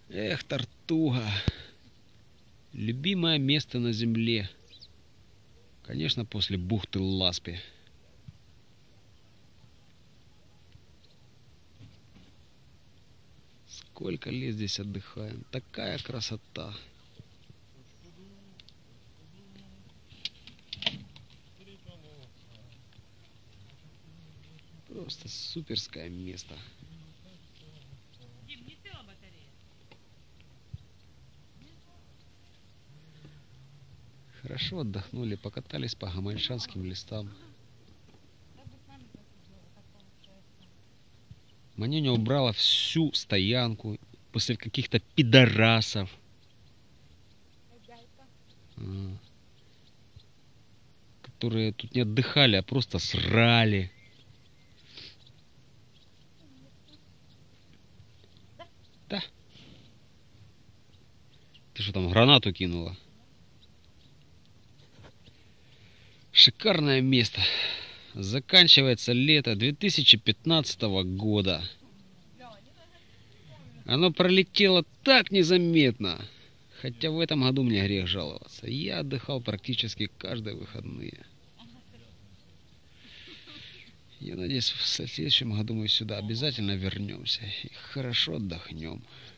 Эх, Тартуга. Любимое место на земле. Конечно, после бухты Ласпи. Сколько лет здесь отдыхаем. Такая красота. Просто суперское место. Хорошо отдохнули, покатались по гамальшанским лесам. Манюня убрала всю стоянку после каких-то пидорасов. Которые тут не отдыхали, а просто срали. Да. Ты что там, гранату кинула? Шикарное место. Заканчивается лето 2015 года. Оно пролетело так незаметно. Хотя в этом году мне грех жаловаться. Я отдыхал практически каждые выходные. Я надеюсь, в следующем году мы сюда обязательно вернемся и хорошо отдохнем.